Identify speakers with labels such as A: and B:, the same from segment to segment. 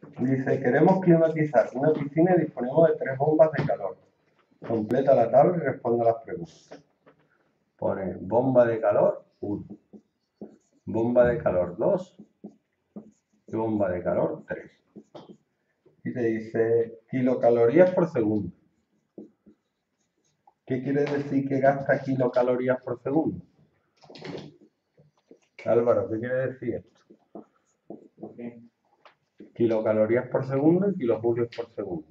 A: Dice, queremos climatizar una piscina y disponemos de 3 bombas de calor. Completa la tabla y responde a las preguntas. Pone bomba de calor 1, bomba de calor 2 y bomba de calor 3. Y te dice kilocalorías por segundo. ¿Qué quiere decir que gasta kilocalorías por segundo? Álvaro, ¿qué quiere decir esto?
B: Okay.
A: Kilocalorías por segundo y kilojulios por segundo.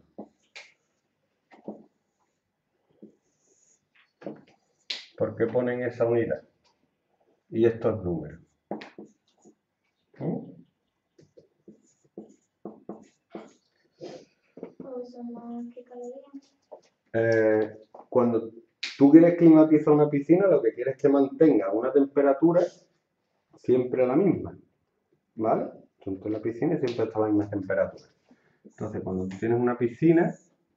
A: ¿Por qué ponen esa unidad? Y estos números.
C: ¿Qué calorías?
A: Cuando tú quieres climatizar una piscina, lo que quieres es que mantenga una temperatura siempre la misma, ¿vale? Entonces la piscina siempre está a la misma temperatura. Entonces cuando tú tienes una piscina,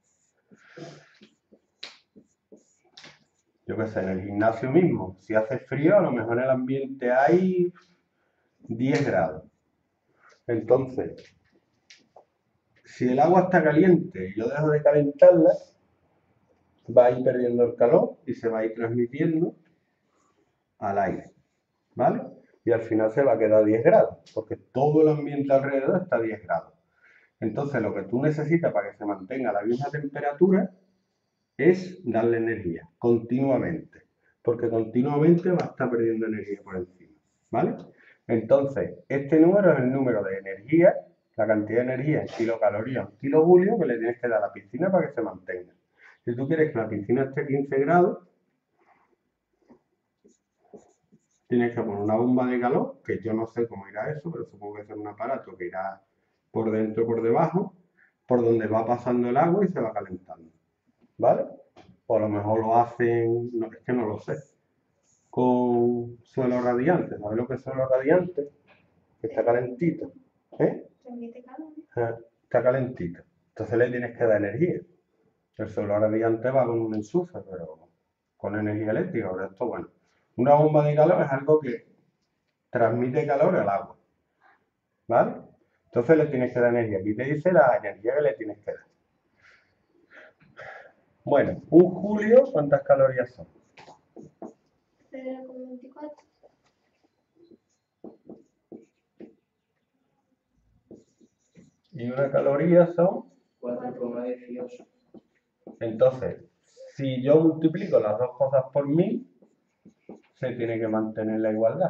A: yo qué sé, en el gimnasio mismo, si hace frío, a lo mejor en el ambiente hay 10 grados. Entonces, si el agua está caliente y yo dejo de calentarla, va a ir perdiendo el calor y se va a ir transmitiendo al aire, ¿vale? Y al final se va a quedar a 10 grados, porque todo el ambiente alrededor está a 10 grados. Entonces, lo que tú necesitas para que se mantenga la misma temperatura es darle energía continuamente, porque continuamente va a estar perdiendo energía por encima, ¿vale? Entonces, este número es el número de energía, la cantidad de energía en kilocalorías, en kilojulios que le tienes que dar a la piscina para que se mantenga. Si tú quieres que la piscina esté a 15 grados, tienes que poner una bomba de calor, que yo no sé cómo irá eso, pero supongo que es un aparato que irá por dentro o por debajo, por donde va pasando el agua y se va calentando, ¿vale? O a lo mejor lo hacen, no, es que no lo sé, con suelo radiante. ¿Sabes lo que es suelo radiante? Que está calentito.
C: ¿Transmite calor?
A: Está calentito. Entonces le tienes que dar energía. El suelo radiante va con un enchufe, pero con energía eléctrica. Pero esto, bueno, una bomba de calor es algo que transmite calor al agua, ¿vale? Entonces le tienes que dar energía. Aquí te dice la energía que le tienes que dar. Bueno, un julio, ¿cuántas calorías son?
C: 0,24.
A: Y una caloría son
B: 4,18.
A: Entonces, si yo multiplico las dos cosas por 1000, se tiene que mantener la igualdad.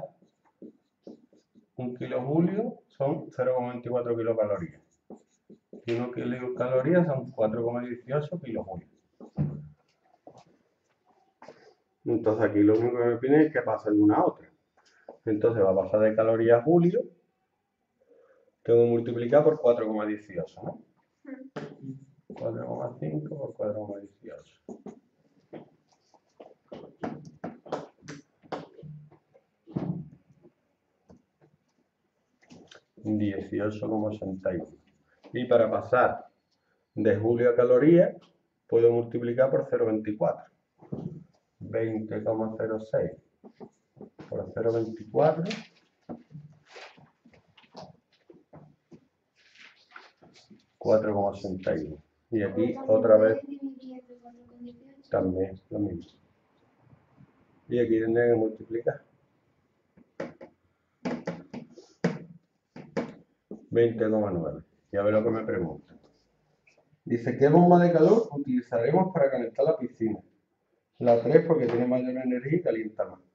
A: Un kilojulio son 0,24 kilocalorías. Y 1 kilocalorías son 4,18 kilojulios. Entonces aquí lo único que me pide es que pase de una a otra. Entonces va a pasar de calorías a julio. Tengo que multiplicar por 4,18, ¿no? 4,5 por 4,18. 18,81. Y para pasar de julio a calorías, puedo multiplicar por 0,24. 20,06 por 0,24. 4,81. Y aquí otra vez también lo mismo. Y aquí tendré que multiplicar. 20,9. Y a ver lo que me pregunta. Dice, ¿qué bomba de calor utilizaremos para calentar la piscina? La 3 porque tiene mayor energía y calienta más.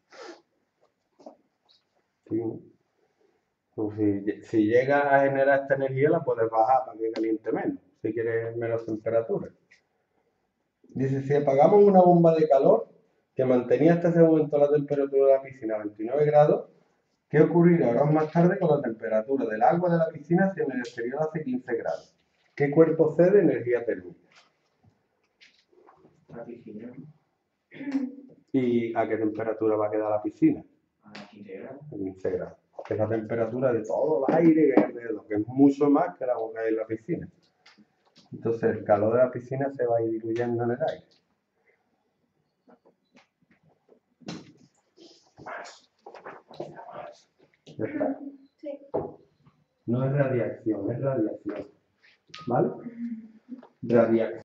A: Sí. Pues si llegas a generar esta energía, la puedes bajar para que caliente menos, si quieres menos temperatura. Dice, si apagamos una bomba de calor que mantenía hasta ese momento la temperatura de la piscina a 29 grados, ¿qué ocurrirá horas más tarde con la temperatura del agua de la piscina si en el exterior hace 15 grados? ¿Qué cuerpo cede energía térmica?
B: La piscina.
A: ¿Y a qué temperatura va a quedar la piscina?
B: A 15 grados.
A: A 15 grados. Que es la temperatura de todo el aire que hay alrededor, que es mucho más que la que hay en la piscina. Entonces el calor de la piscina se va a ir diluyendo en el aire. ¿Ya está?
C: Sí.
A: No es radiación, es radiación. ¿Vale? Radiación.